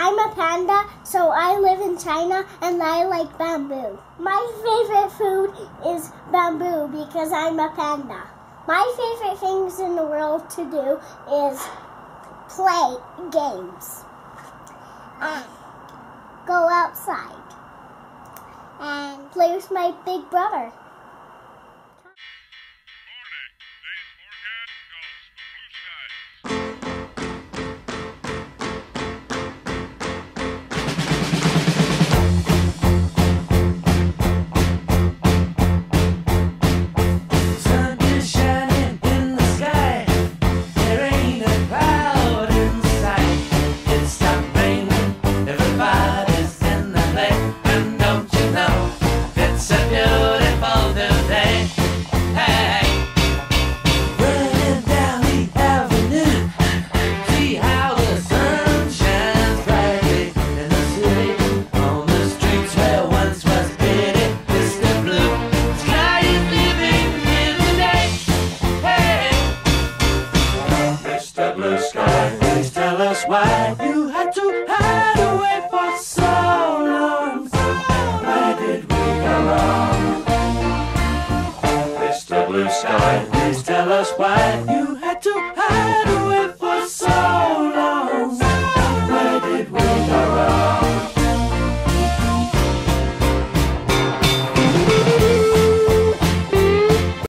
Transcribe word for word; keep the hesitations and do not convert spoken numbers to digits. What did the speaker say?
I'm a panda, so I live in China and I like bamboo. My favorite food is bamboo because I'm a panda. My favorite things in the world to do is play games, um, go outside, and play with my big brother. Blue sky, please tell us why you had to hide away for so long. Where did we go wrong? Mister Blue Sky, please tell us why you